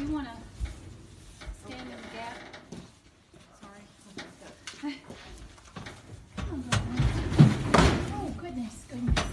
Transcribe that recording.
you want to stand in the gap? Sorry. Come on, oh, goodness, goodness.